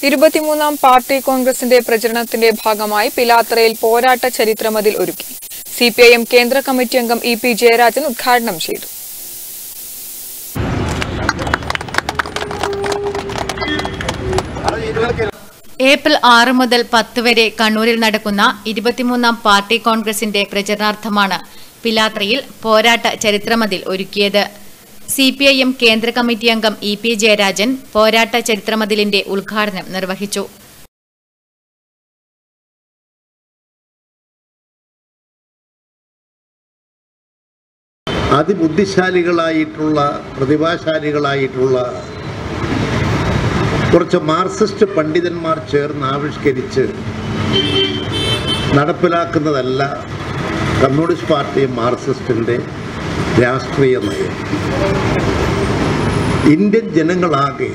23ാം party കോൺഗ്രസിന്റെ പ്രചരണത്തിന്റെ ഭാഗമായി പിലാത്തറയിൽ പോരാട്ട ചരിത്രമതിൽ ഒരുക്കി. സിപിഐഎം കേന്ദ്ര കമ്മിറ്റി അംഗം ഇ.പി. ജയരാജൻ ഉദ്ഘാടനം ചെയ്തു. ഏപ്രിൽ 6 മുതൽ 10 വരെ കണ്ണൂരിൽ നടക്കുന്ന 23ാം പാർട്ടി കോൺഗ്രസിന്റെ പ്രചരണാർത്ഥമാണ് പിലാത്രയിൽ പോരാട്ട ചരിത്രമതിൽ ഒരുക്കിയത്. സിപിഐഎം കേന്ദ്ര കമ്മിറ്റി അംഗം ഇ.പി. ജയരാജൻ പോരാട്ട ചരിത്രമതിലിന്റെ ഉദ്ഘാടനം നിർവഹിച്ചു. അതിബുദ്ധിശാലികളായിട്ടുള്ള പ്രതിഭാശാലികളായിട്ടുള്ള കുറച്ച് മാർക്സിസ്റ്റ് പണ്ഡിതന്മാർ ചേർന്ന് ആവിഷ്കരിച്ച് നടപ്പിലാക്കുന്നതല്ല കമ്മ്യൂണിസ്റ്റ് പാർട്ടി മാർക്സിസ്റ്റിൻ്റെ രാഷ്ട്രീയ നയം. ഇന്ത്യൻ ജനങ്ങളാകെ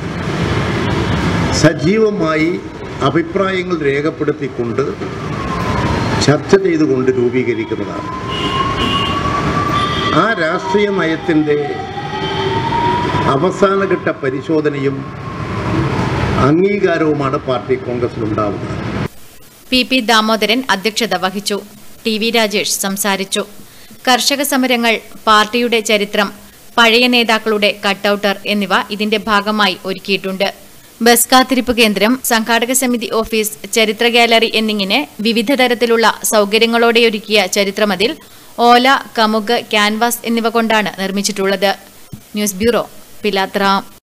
സജീവമായി അഭിപ്രായങ്ങൾ രേഖപ്പെടുത്തിക്കൊണ്ട് ചർച്ച ചെയ്തുകൊണ്ട് രൂപീകരിക്കുന്നതാണ്. ആ രാഷ്ട്രീയ നയത്തിൻ്റെ അവസാനഘട്ട പരിശോധനയും അംഗീകാരവുമാണ് പാർട്ടി കോൺഗ്രസിലുണ്ടാവുന്നത്. പി ദാമോദരൻ അധ്യക്ഷത വഹിച്ചു. ടി.വി. രാജേഷ് സംസാരിച്ചു. കർഷക സമരങ്ങൾ, പാർട്ടിയുടെ ചരിത്രം, പഴയ നേതാക്കളുടെ കട്ടൌട്ടർ എന്നിവ ഇതിന്റെ ഭാഗമായി ഒരുക്കിയിട്ടുണ്ട്. ബസ് കാത്തിരിപ്പ് കേന്ദ്രം, സംഘാടക സമിതി ഓഫീസ്, ചരിത്ര ഗാലറി എന്നിങ്ങനെ വിവിധ തരത്തിലുള്ള സൗകര്യങ്ങളോടെയൊരുക്കിയ ചരിത്രമതിൽ ഓല, കമുക്, ക്യാൻവാസ് എന്നിവ കൊണ്ടാണ് നിർമ്മിച്ചിട്ടുള്ളത്. News bureau, Pilathara.